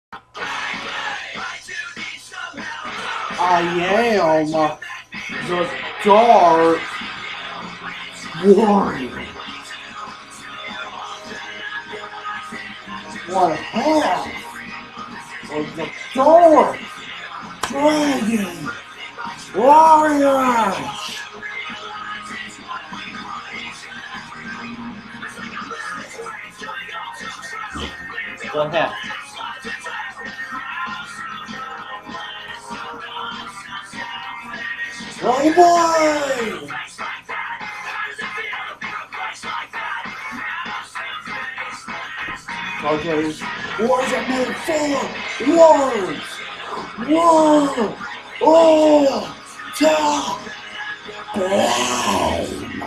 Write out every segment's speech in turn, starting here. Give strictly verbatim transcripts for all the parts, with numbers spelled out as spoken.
I am the Dark Warrior. One half of the Dark Dragon Warriors. One half. Right boy! Okay, wars are made for wars! War! Oh! Ta! Blame!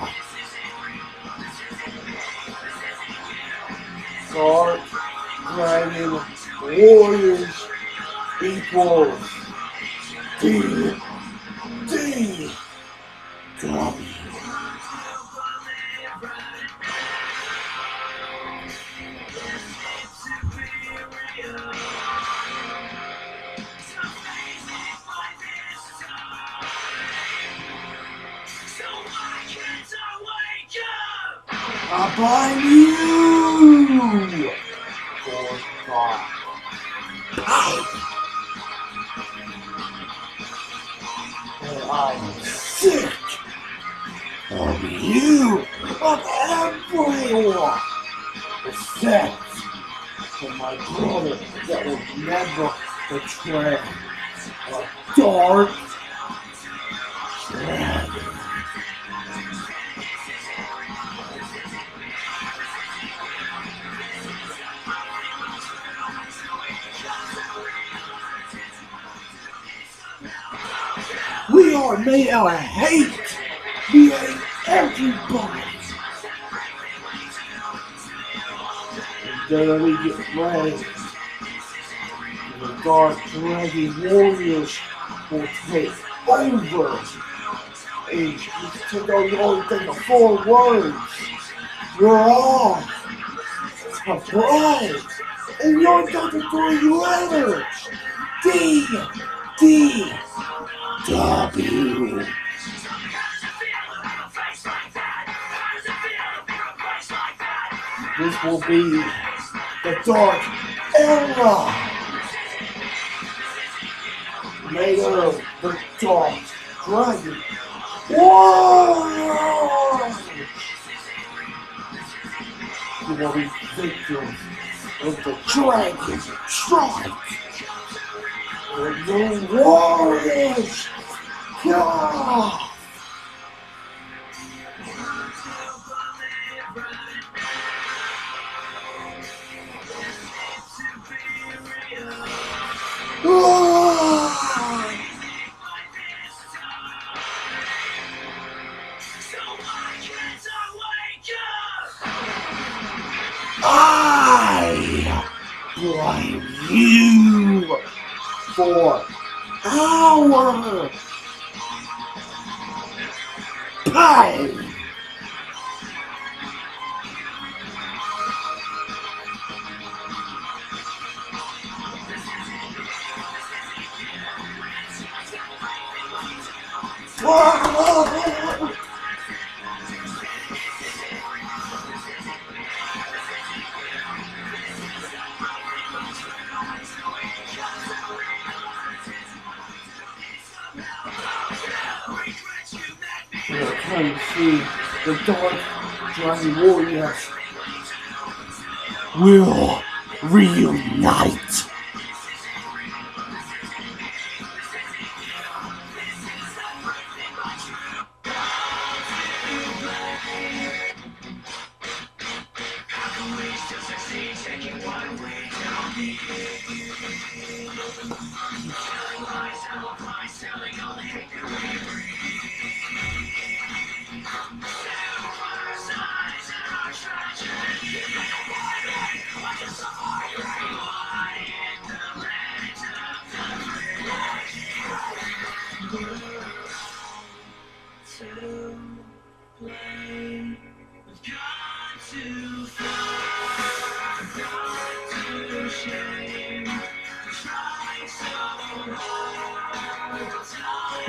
Dark Dragon Warriors equals D D W. I bind you for God. And I'm sick of you, of everyone, except for my brother that will never betray a dark dragon. We are made out of hate. We hate everybody. And then we get ready. The Dark Dragon Warriors will take over. And to know the only thing of four words. You're all to play. And you're got the three letters. D D W. This will be the Dark Era, made of the Dark Dragon Warriors. You will be victims of the Dragon Strike. And the Warriors go. I blame you for our pain. We're trying to see the Dark Dragon Warriors will reunite.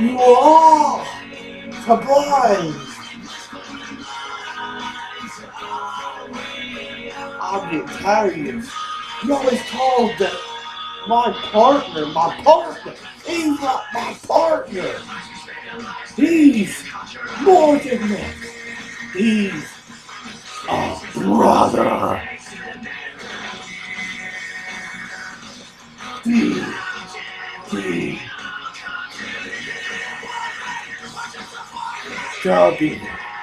You are surprised. I get tired of you. You always told that my partner, my partner, he's not my partner. He's more than that. He's a brother. D. D. W.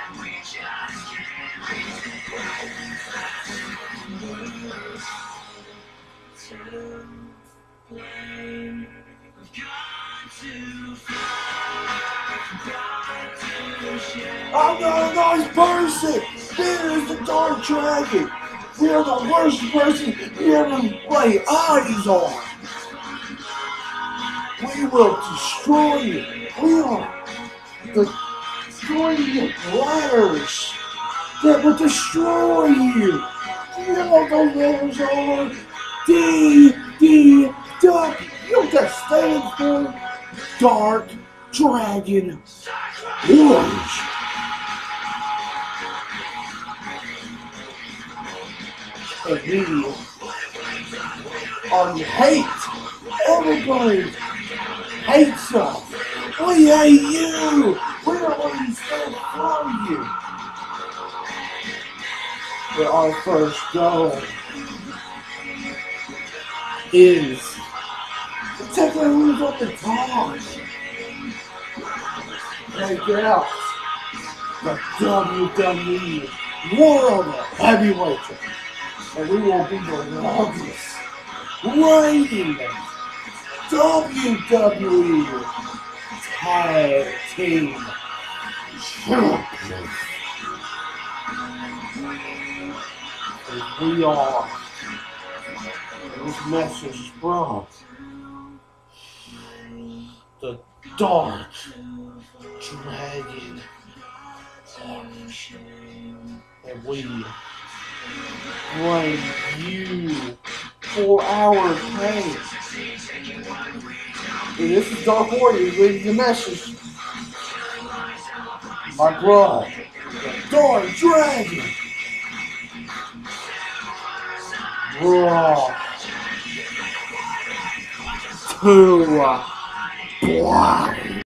I'm not a nice person. There is the Dark Dragon. We are the worst person you ever lay eyes on. We will destroy you. We are the three letters that will destroy you. You know what those letters are? D, D, W. You know what that stands for? Dark Dragon Orange. And we are hate. Everybody hates us. We hate you. We don't want to stand from you. But our first goal is to take our moves up the top. Take out the W W E World Heavyweight. And we will be the longest reigning W W E Tag Team Champions. And we are, this message is brought, the Dark Dragon Orange. And we blame you for our pain. And this is Dark Warrior reading the message. My blood, the Dark Dragon. Raw. Two. Blind.